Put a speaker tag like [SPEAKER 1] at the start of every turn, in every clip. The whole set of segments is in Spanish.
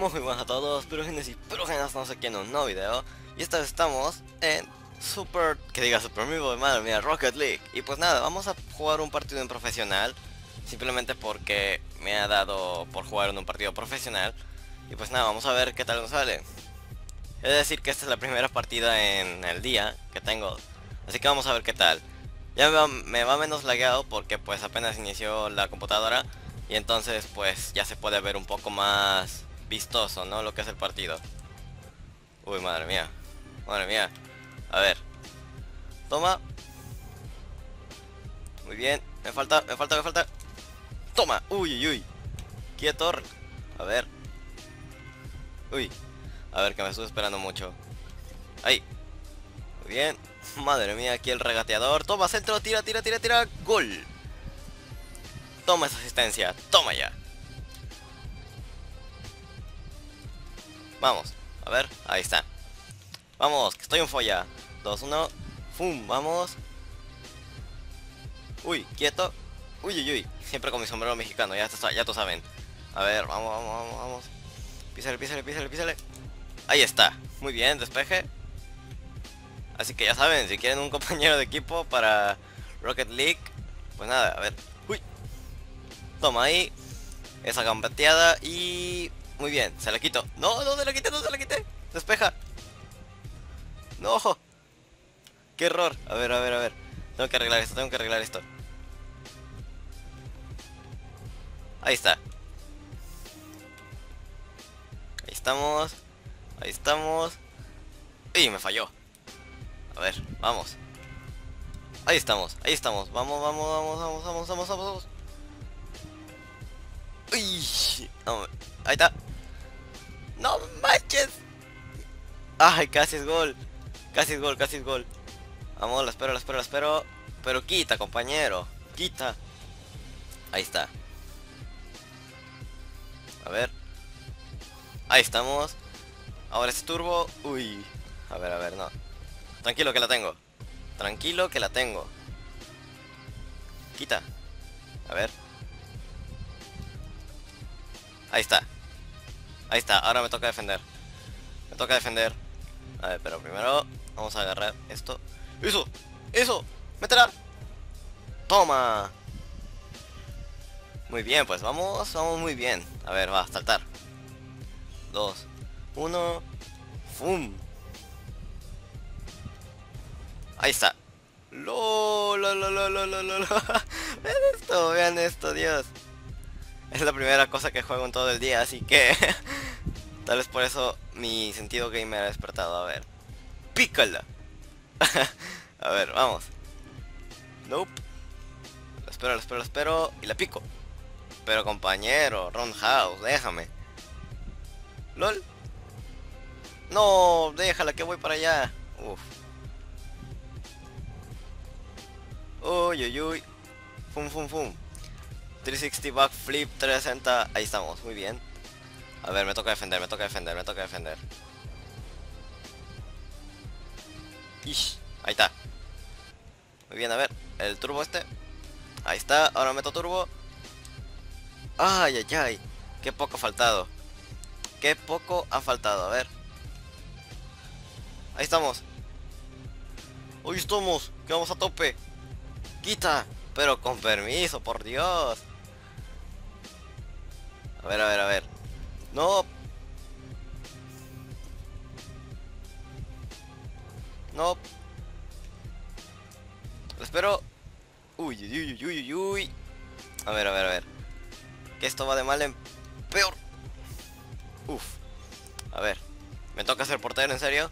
[SPEAKER 1] Muy buenas a todos, pirogenios y pirogenas, estamos aquí en un nuevo video. Y esta vez estamos en Super Meat madre mía, Rocket League. Y pues nada, vamos a jugar un partido en profesional. Simplemente porque me ha dado por jugar en un partido profesional. Y pues nada, vamos a ver qué tal nos sale. He de decir que esta es la primera partida en el día que tengo, así que vamos a ver qué tal. Ya me va menos lagueado porque pues apenas inició la computadora. Y entonces pues ya se puede ver un poco más vistoso, ¿no? Lo que es el partido. Uy, madre mía. Madre mía. A ver. Toma. Muy bien. Me falta. Toma. Uy, uy, uy. Quieto. A ver. Uy. A ver, que me estoy esperando mucho. Ahí. Muy bien. Madre mía, aquí el regateador. Toma, centro. Tira. Gol. Toma esa asistencia. Toma ya. Vamos. A ver. Ahí está. Vamos, que estoy en folla. 2, 1. ¡Fum! Vamos. Uy, quieto. Uy, uy, uy. Siempre con mi sombrero mexicano, ya tú saben. A ver, vamos. Písale. Ahí está. Muy bien, despeje. Así que ya saben, si quieren un compañero de equipo para Rocket League, pues nada, a ver. Uy. Toma ahí. Esa gambeteada y... Muy bien, se la quito. No se la quité. Despeja. No. Qué error. A ver. Tengo que arreglar esto. Ahí está. Ahí estamos. Y me falló. A ver, vamos. Ahí estamos. Vamos. Uy, no, ahí está. No manches. Ay, casi es gol. Casi es gol. Vamos, la espero. Pero quita, compañero. Quita. Ahí está. A ver. Ahí estamos. Ahora es turbo. Uy. A ver, no. Tranquilo que la tengo. Quita. A ver. Ahí está. Ahora me toca defender. A ver, pero primero vamos a agarrar esto. ¡Eso! ¡Métela! ¡Toma! Muy bien, pues vamos muy bien. A ver, va a saltar. 2, 1. ¡Fum! Ahí está. Lo. Vean esto, Dios. Es la primera cosa que juego en todo el día, así que tal vez por eso mi sentido gamer ha despertado. A ver. ¡Pícala! A ver, vamos. Nope. La espero y la pico. Pero compañero, Roundhouse, déjame. LOL. No, déjala que voy para allá. Uf. Uy. Fum. 360 backflip 360. Ahí estamos, muy bien. A ver, me toca defender. Ish, ahí está. Muy bien, a ver, el turbo este. Ahí está, ahora meto turbo. Ay. Qué poco ha faltado. A ver. Ahí estamos. Hoy estamos, que vamos a tope. Quita, pero con permiso, por Dios. A ver. No. Lo espero. Uy. A ver. Que esto va de mal en peor. Uf. A ver. Me toca ser portero, ¿en serio?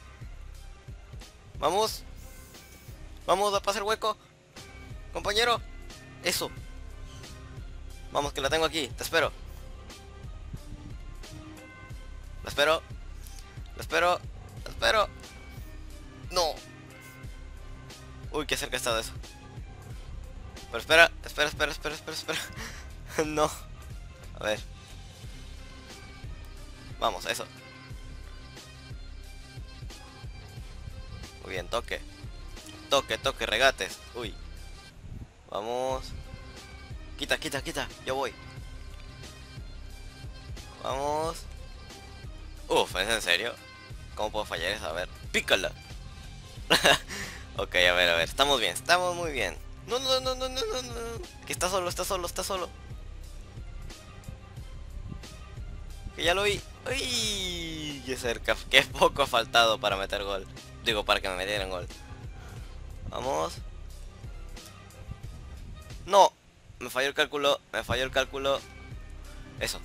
[SPEAKER 1] Vamos a pasar hueco. Compañero. Eso. Vamos, que la tengo aquí. Te espero. La espero. No. Uy, qué cerca ha estado eso. Pero espera. No. A ver. Vamos, eso. Muy bien, toque, regates. Uy. Vamos. Quita. Yo voy. Vamos. Uf, ¿es en serio? ¿Cómo puedo fallar eso? A ver, pícala. Ok, a ver, estamos bien, estamos muy bien. No, no, no, no, no, no, no. Que está solo, está solo, está solo. Que ya lo vi. Uy, qué cerca, qué poco ha faltado para meter gol. Digo, para que me metieran gol. Vamos. No, me falló el cálculo, me falló el cálculo. Eso.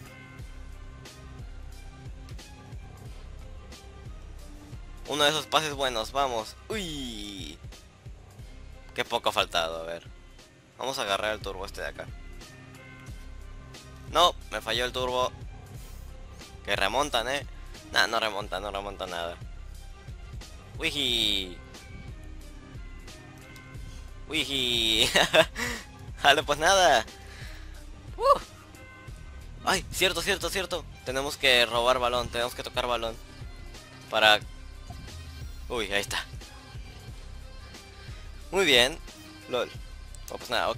[SPEAKER 1] Uno de esos pases buenos, vamos. Uy, qué poco ha faltado, a ver. Vamos a agarrar el turbo este de acá. No, me falló el turbo. Que remontan, Nah, no remonta, no remonta nada. Wiji. Wiji. Jale, pues nada. Uh. Ay, cierto, cierto, cierto. Tenemos que robar balón, tenemos que tocar balón. Para... Uy, ahí está. Muy bien. LOL. Oh, pues nada, ok.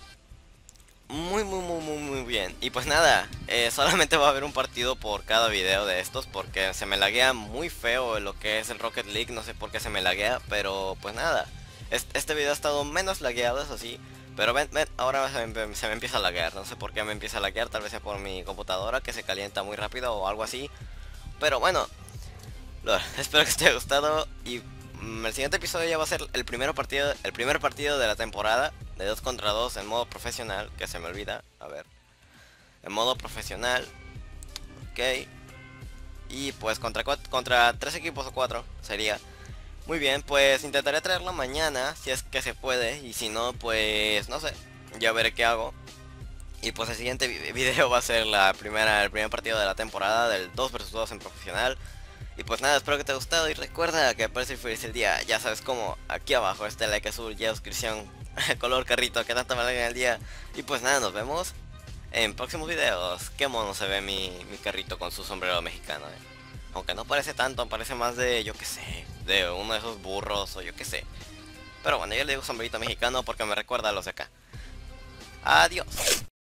[SPEAKER 1] Muy bien. Y pues nada, solamente va a haber un partido por cada video de estos porque se me laguea muy feo lo que es el Rocket League. No sé por qué se me laguea, pero pues nada. Este video ha estado menos lagueado, eso sí. Pero ven, ahora se me empieza a laguear. No sé por qué me empieza a laguear, tal vez sea por mi computadora que se calienta muy rápido o algo así. Pero bueno, espero que te haya gustado y el siguiente episodio ya va a ser el primer partido de la temporada de 2 contra 2 en modo profesional, que se me olvida, a ver. En modo profesional. Ok. Y pues contra 3 equipos o 4 sería. Muy bien, pues intentaré traerlo mañana si es que se puede y si no, pues no sé, ya veré qué hago. Y pues el siguiente video va a ser el primer partido de la temporada del 2 vs 2 en profesional. Y pues nada, espero que te haya gustado y recuerda que aparece el feliz el día, ya sabes cómo, aquí abajo, este like azul, ya suscripción, color carrito, que tanto me alegra el día. Y pues nada, nos vemos en próximos videos. Qué mono se ve mi carrito con su sombrero mexicano, Aunque no parece tanto, parece más de, yo que sé, de uno de esos burros o yo que sé. Pero bueno, yo le digo sombrerito mexicano porque me recuerda a los de acá. Adiós.